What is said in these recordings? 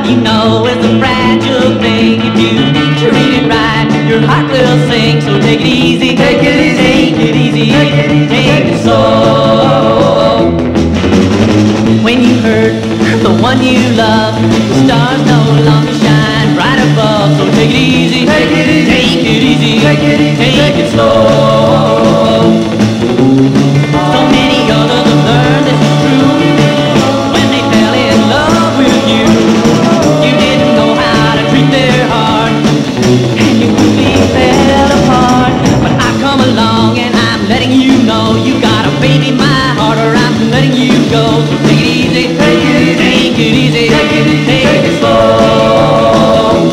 love, you know, is a fragile thing. If you treat it right, your heart will sing. So take it easy, take it easy, take it easy, take it slow. When you hurt the one you love, the stars no longer shine bright above. So take it easy, take it easy, take it easy, take it slow. So many others have learned this is true. When they fell in love with you, you didn't know how to treat their heart, and you quickly fell apart. But I come along and I'm letting you know you got a baby in my heart, or I'm letting you go. So take it easy, take it easy, take it easy, take it easy, take it slow.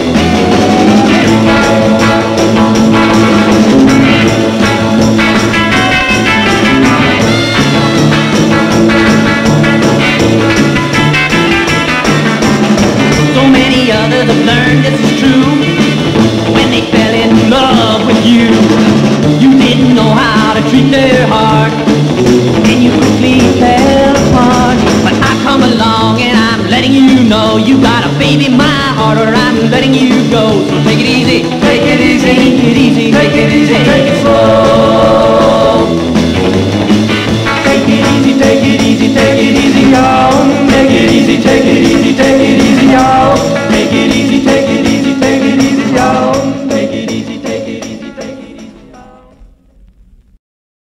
So many others have learned this is true. When they fell in love with you, you didn't know how to treat their heart, and you quickly fell apart. But I come along and I'm letting you know you got a baby in my heart, or I'm letting you go. So take it easy, take it easy, take it easy, take it easy, take it slow.